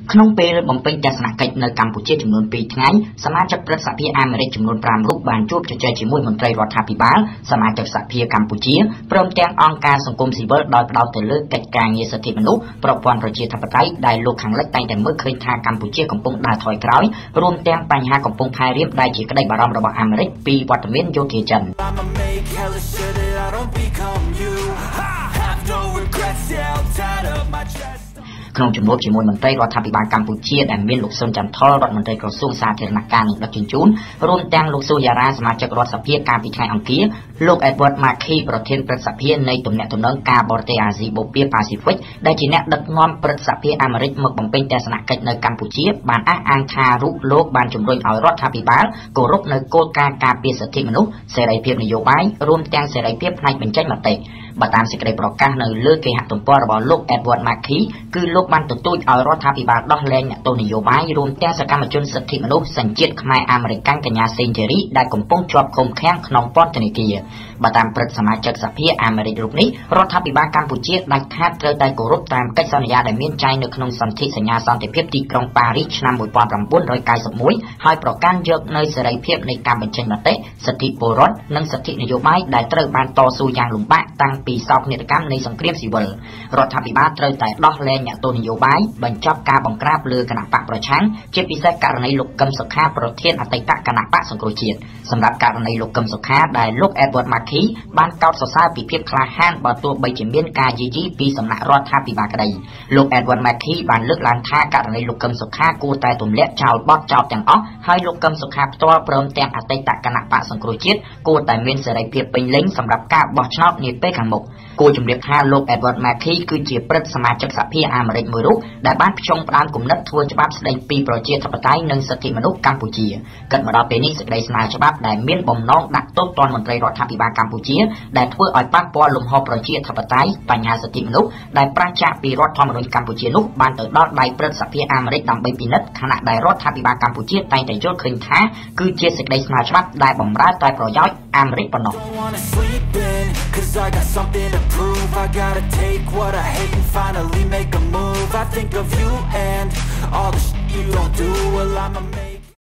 ក្នុងពេលបំពេញទស្សនកិច្ចនៅកម្ពុជាចំនួន2ថ្ងៃសមាជិកព្រឹទ្ធសភាអាមេរិកចំនួន5រូបបានជួបជជែកជាមួយមន្ត្រីរដ្ឋាភិបាលសមាជិកសភាកម្ពុជាព្រមទាំងអង្គការសង្គមស៊ីវិលដោយផ្ដោតទៅលើកិច្ចការងារសិទ្ធិមនុស្សប្រព័ន្ធប្រជាធិបតេយ្យដែលលោកខាងលិចតែងតែមើលឃើញថាកម្ពុជាកំពុងដើរថយក្រោយរួមទាំងបញ្ហាកំពុងផែរៀបដែលជាក្តីបារម្ភរបស់អាមេរិកពីវត្តមានយោធាចិនក្នុងជំនួបជាមួយមន្ត្រីរដ្ឋាភិបាលកម្ពុជាដែលមានលោកស៊ុនចន្ទថលរដ្ឋមន្ត្រីក្រសួងសាធារណការនិងដឹកជញ្ជូនរួមទាំងលោកស៊ូយ៉ារ៉ាសមាជិករដ្ឋសភាកាលពីថ្ងៃអង្គារលោកអេដវ៉ាត់ម៉ាឃីប្រធានព្រឹទ្ធសភានៃទំនាក់ទំនងការបរទេសអាស៊ីបូព៌ាប៉ាស៊ីហ្វិកដែលជាអ្នកដឹកនាំព្រឹទ្ធសភាអាមេរិកមកបំពេញទស្សនកិច្ចនៅកម្ពុជាបានអះអាងថារូបលោកបានជំរុញឲ្យរដ្ឋាភិបាលគោរពនៅគោលការណ៍ការពារសិទ្ធិមនុស្សសេរីភាពនយោបាយរួមទាំងសេរីភាពផ្នែកបញ្ចេញមតិបើតាមសេចក្តីប្រកាសនៅលើគេហទំព័ររបស់លោកអេដវ៉ាត់ម៉ាឃីគឺលោកបានទទូចឲ្យរដ្ឋាភិបាលដោះលែងអ្នកទោសនយោបាយរួមទាំងសកម្មជនសិទ្ធិមនុស្សសញ្ជាតិខ្មែរអាមេរិកកញ្ញាសេងជេរីដែលកំពុងជាប់ឃុំឃាំងក្នុងពន្ធនាគារបើតាមព្រឹទ្ធសមាជិកសភាអាមេរិករូបនេះរដ្ឋាភិបាលកម្ពុជាដាច់ខាតត្រូវតែគោរពតាមកិច្ចសន្យាដែលមានចែងនៅក្នុងសន្ធិសញ្ញាសន្តិភាពទីក្រុងប៉ារីសឆ្នាំ1991ហើយប្រកាន់យកនៅសេរីភាពនៃការបញ្ចេញមតិសិទ្ធិពលរដ្ឋនិងសិទ្ធិនយោបាយដែលត្រូវបានតស៊ូយ៉ាងលំបាកតាំងពីសោកនាដកម្មនៃសង្គ្រាមស៊ីវិលរដ្ឋាភិបាលត្រូវតែដោះលែងអ្នកទោសនយោបាយបញ្ចប់ការបង្ក្រាបលើគណៈបកប្រឆាំងជាពិសេសករណីលោកកឹមសុខាប្រធានអតីតគណៈបកសង្គ្រោះជាតិសម្រាប់ករណីលោកកឹមសុខាដែលលោកអេដវ៉ាត់ម៉ាឃីបានកោតសរសើរពីភាពក្លាហានបើទោះបីជាមានការយាយីពីសំណាក់រដ្ឋាភិបាលក្តីលោកអេដវ៉ាត់ម៉ាឃីបានលើកឡើងថាករណីលោកកឹមសុខាគួរតែទម្លាក់ចោលបទចោទទាំងអស់ហើយលោកកឹមសុខាផ្ទាល់ព្រមទាំងអតីតគណៈបកសង្គ្រោះជាតិគួរតែមានសេរីភាពពេញលេញសម្រាប់ការបោះឆ្នោតនាពេលខាងមុខគួរជំរាបថាលោកអេដវ៉ាត់ម៉ាឃីគឺជាព្រឹទ្ធសមាជិកសភាអាមេរិកមួយរូបដែលបានផ្ចង់ផ្ដើមគំនិតធ្វើច្បាប់ស្តីពីប្រជាធិបតេយ្យនិងសិទ្ធិមនុស្សកម្ពុជាគិតមកដល់ពេលនេះសេចក្តីស្នើច្បាប់ដែលមានបំណងដាក់ទោសទណ្ឌមន្ត្រីរដ្ឋាភិបាលកម្ពុជាដែលធ្វើឲ្យប៉ះពាល់លំហប្រជាធិបតេយ្យបញ្ហាសិទ្ធិមនុស្សដែលប្រឆាំងពីរដ្ឋធម្មនុញ្ញកម្ពុជានោះបានទៅដល់ដៃព្រឹទ្ធសភាអាមេរិកដើម្បីពិនិត្យខណៈដែលរដ្ឋាភិបាលកម្ពុជាតែងតែយល់ឃើញថាគឺជាសេចក្តីស្នើច្បាប់ដែលបម្រើតែប្រយោជន៍អាមេរិកប៉ុណ្ណោះ I gotta take what I hate and finally make a move I think of you and all the shit you don't do well I'ma make